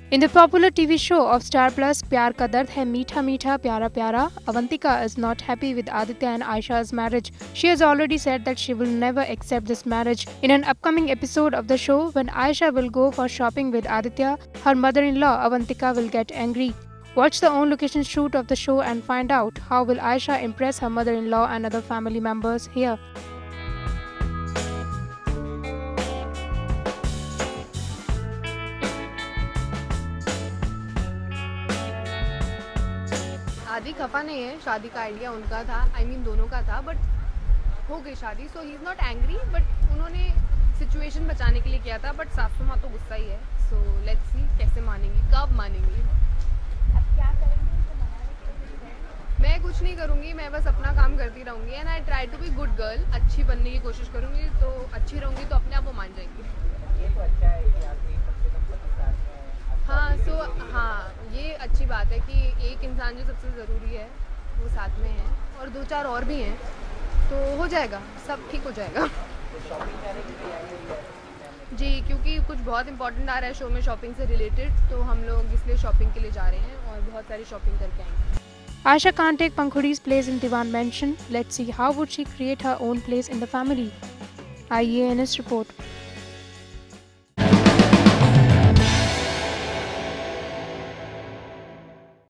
In the popular TV show of Star Plus, Pyar Ka Dard Hai Meetha Meetha Pyara Pyara, Avantika is not happy with Aditya and Aisha's marriage. She has already said that she will never accept this marriage. In an upcoming episode of the show, when Aisha will go for shopping with Aditya, her mother-in-law Avantika will get angry. Watch the on-location shoot of the show and find out how will Aisha impress her mother-in-law and other family members here. आदि खफा नहीं है, शादी का idea उनका था, दोनों का था, बट हो गई शादी, so he is not angry, but उन्होंने सिचुएशन बचाने के लिए किया था, बट सासू माँ तो गुस्सा ही है, सो लेट्स सी कैसे मानेंगी, कब मानेंगी। अब क्या करेंगे उनको मनाने के लिए? मैं कुछ नहीं करूँगी, मैं बस अपना काम करती रहूँगी and I try to be good girl, अच्छी बनने की कोशिश करूँगी, तो अच्छी रहूँगी तो अपने आप वो मान जाएंगी। ये तो अच्छा है कि आप कम से कम पति साथ में। हाँ, हाँ, ये अच्छी बात है कि एक इंसान जो सबसे ज़रूरी है वो साथ में है और 2-4 और भी हैं, तो हो जाएगा, सब ठीक हो जाएगा। तो शॉपिंग करने की तैयारी हो रही है जी, क्योंकि कुछ बहुत इंपॉर्टेंट आ रहा है शो में शॉपिंग से रिलेटेड, तो हम लोग इसलिए शॉपिंग के लिए जा रहे हैं और बहुत सारी शॉपिंग करके आएंगे। Aisha can't take Pankhuri's place in Diwan Mansion. Let's see how would she create her own place in the family. IANS report.